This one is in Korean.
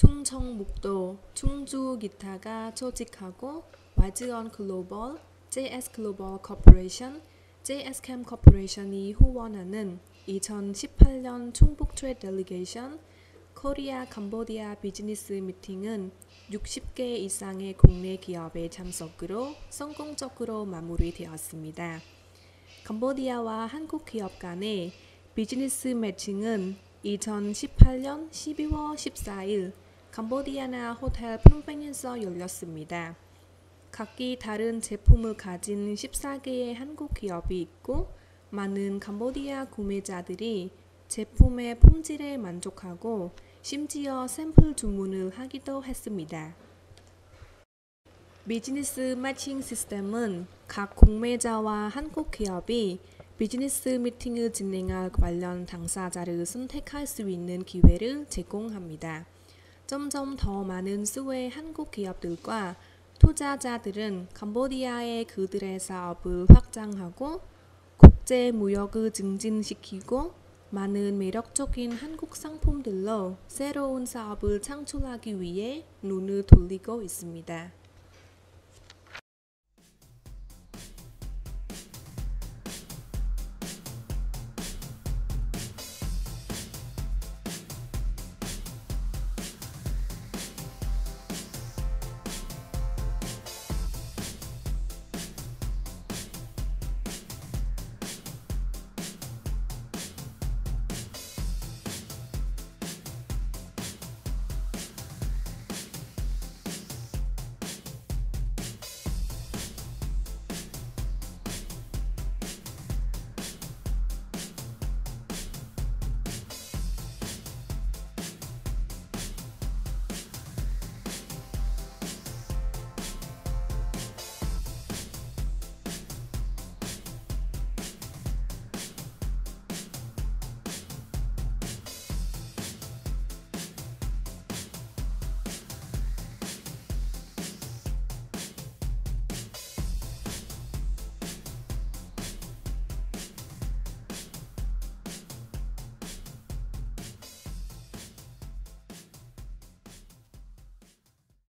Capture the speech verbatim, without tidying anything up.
충청북도 충주 기타가 조직하고 와즈원 글로벌, 제이에스 글로벌 코퍼레이션, 제이에스캠 코퍼레이션이 후원하는 이천십팔 년 충북 트레이드 델리게이션 코리아 캄보디아 비즈니스 미팅은 육십 개 이상의 국내 기업의 참석으로 성공적으로 마무리되었습니다. 캄보디아와 한국 기업 간의 비즈니스 매칭은 이천십팔 년 십이월 십사일 캄보디아나 호텔 프놈펜에서 열렸습니다. 각기 다른 제품을 가진 십사 개의 한국 기업이 있고 많은 캄보디아 구매자들이 제품의 품질에 만족하고 심지어 샘플 주문을 하기도 했습니다. 비즈니스 매칭 시스템은 각 구매자와 한국 기업이 비즈니스 미팅을 진행할 관련 당사자를 선택할 수 있는 기회를 제공합니다. 점점 더 많은 수의 한국 기업들과 투자자들은 캄보디아의 그들의 사업을 확장하고 국제 무역을 증진시키고 많은 매력적인 한국 상품들로 새로운 사업을 창출하기 위해 눈을 돌리고 있습니다.